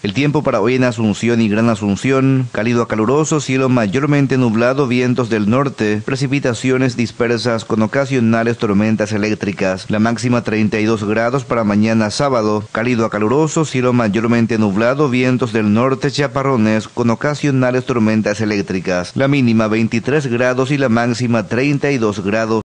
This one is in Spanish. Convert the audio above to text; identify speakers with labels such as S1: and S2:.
S1: El tiempo para hoy en Asunción y Gran Asunción: cálido a caluroso, cielo mayormente nublado, vientos del norte, precipitaciones dispersas con ocasionales tormentas eléctricas. La máxima 32 grados para mañana sábado, cálido a caluroso, cielo mayormente nublado, vientos del norte, chaparrones con ocasionales tormentas eléctricas. La mínima 23 grados y la máxima 32 grados.